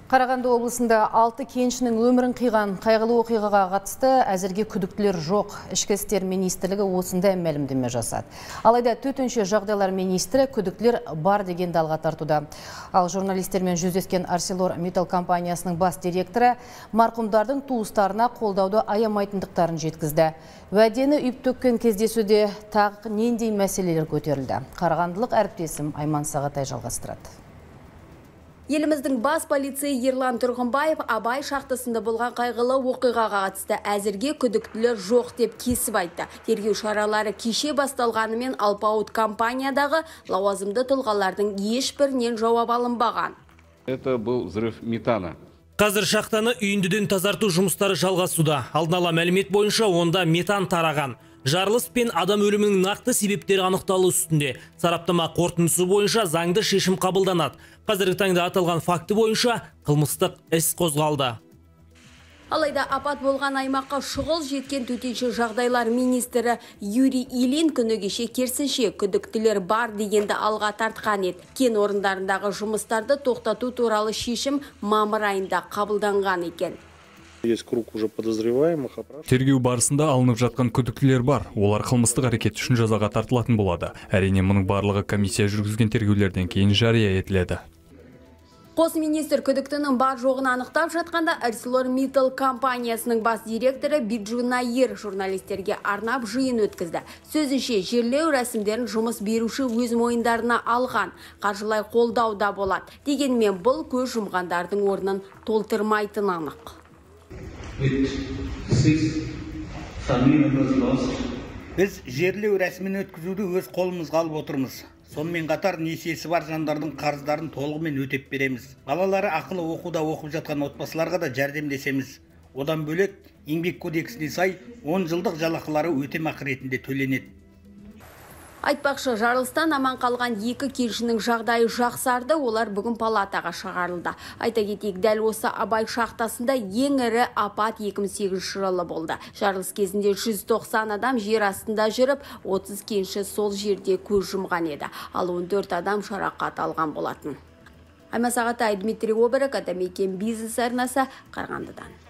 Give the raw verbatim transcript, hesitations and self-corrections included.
Қарағанды облысында алты кеншінің өмірін қиған қайғылы оқиғаға қатысты әзірге күдіктілер жоқ. Ішкі істер министрлігі осындай мәлімдеме жасады. Алайда төтенше жағдайлар министрі күдіктілер бар деген алға тартуда. Ал журналистермен жүздескен ArcelorMittal компаниясының бас директоры марқұмдардың туыстарына қолдауды аямайтындықтарын жеткізді. Уәдені үйіп төккен кездесуде тағы нендей мәселелер көтерілді. Қарағандылық әріптесім Айман Сағатай жалғастырады. Еліміздің бас полицей Ерлан Тұрғынбаев Абай шахтасында болған қайғылы оқиғаға қатысты әзірге күдіктілер жоқ деп кесіп айтты. Тергеу шаралары кеше басталғанымен Алпауыт компаниядағы лауазымды тұлғалардың ешбірінен жауап алынбаған. Это был взрыв метана. Қазір шахтаны үйіндіден тазарту жұмыстары жалғасуда. Алдын ала мәлімет бойынша онда метан тараған. Жарылыс пен адам өлімінің нақты себептері анықталу үстінде. Сараптама қорытындысы бойынша заңды шешім қабылданады. Қазіргі таңда аталған факті бойынша қылмыстық іс қозғалды. Алайда апат болған аймаққа шұғыл жеткен төтенше жағдайлар министрі Юрий Ильин күні кеше керісінше күдіктілер бар дегенді алға тартқан еді. Кен орындарындағы жұмыстарды тоқтату туралы шешім мамыр айында қабылданған екен. Тергеу барысында алынып жатқан күдіктілер бар. Олар қылмыстық әрекет үшін жазаға тартылатын болады. Әрине мұның барлығы комиссия жүргізген тергеулерден кейін жария етіледі. Қос министр күдіктінің бар жоғын анықтап жатқанда ArcelorMittal компаниясының бас директоры Биджу Наир журналистерге арнап жиын өткізді. Сөзінше, жерлеу рәсімдерін жұмыс беруші өз мойындарына алған, қаржылай қолдау да болады. Дегенмен бұл көз жұмғандардың орнын толтырмайтын анық. Біз жерлеу рәсімін өткізуді өз қолымызға алып отырмыз. Сонымен қатар несиесі бар жандардың қарыздарын толығымен өтеп береміз. Балалары ақылы оқуда оқып жатқан отбасыларға да жәрдемдесеміз. Одан бөлек еңбек кодексіне сай он жылдық жалақылары өтемақы ретінде төленеді. Айтпақшы, жарылыстан аман қалған екі кеншінің жағдайы жақсарды, олар бүгін палатаға шығарылды. Айта кетейік, дәл осы Абай шахтасында ең ірі апат екі мың сегізінші жылы болды. Жарылыс кезінде жүз тоқсан адам жер астында жүріп, отыз кенші сол жерде көз жұмған еді. Ал он төрт адам жарақат алған болатын. Айман Сағатай, Дмитрий Оберек, Атамекен бизнес арнасы, Қарағандыдан.